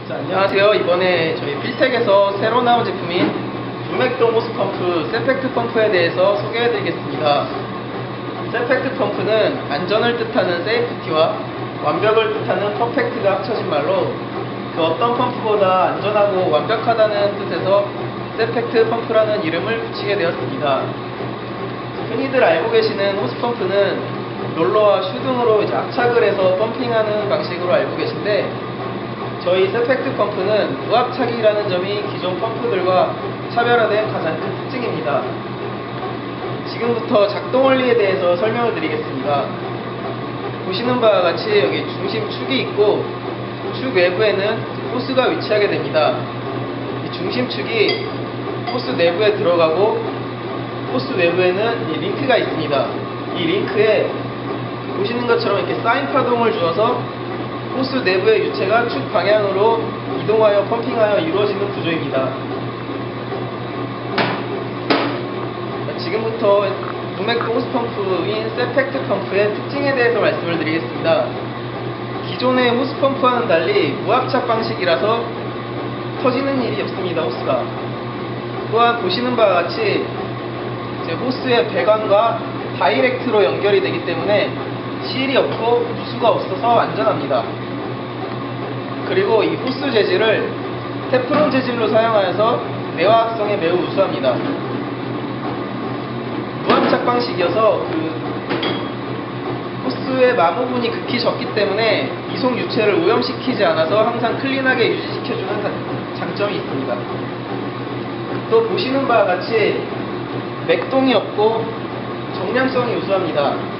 자, 안녕하세요. 이번에 저희 필텍에서 새로 나온 제품인 루맥동 호스펌프 세펙트 펌프에 대해서 소개해드리겠습니다. 세펙트 펌프는 안전을 뜻하는 세이프티와 완벽을 뜻하는 퍼펙트가 합쳐진 말로 그 어떤 펌프보다 안전하고 완벽하다는 뜻에서 세펙트 펌프라는 이름을 붙이게 되었습니다. 흔히들 알고 계시는 호스펌프는 롤러와 슈 등으로 압착을 해서 펌핑하는 방식으로 알고 계신데, 저희 세펙트 펌프는 무압착이라는 점이 기존 펌프들과 차별화된 가장 큰 특징입니다. 지금부터 작동 원리에 대해서 설명을 드리겠습니다. 보시는 바와 같이 여기 중심 축이 있고 축 외부에는 호스가 위치하게 됩니다. 이 중심 축이 호스 내부에 들어가고 호스 외부에는 이 링크가 있습니다. 이 링크에 보시는 것처럼 이렇게 사인 파동을 주어서 호스 내부의 유체가 축 방향으로 이동하여 펌핑하여 이루어지는 구조입니다. 지금부터 루맥동 호스펌프인 세펙트 펌프의 특징에 대해서 말씀을 드리겠습니다. 기존의 호스펌프와는 달리 무압착 방식이라서 터지는 일이 없습니다. 호스가. 또한 보시는 바와 같이 호스의 배관과 다이렉트로 연결이 되기 때문에 실이 없고 누수가 없어서 안전합니다. 그리고 이 호스 재질을 테프론 재질로 사용하여서 내화학성에 매우 우수합니다. 무압착 방식이어서 호스의 마모분이 극히 적기 때문에 이속 유체를 오염시키지 않아서 항상 클린하게 유지시켜주는 장점이 있습니다. 또 보시는 바와 같이 맥동이 없고 정량성이 우수합니다.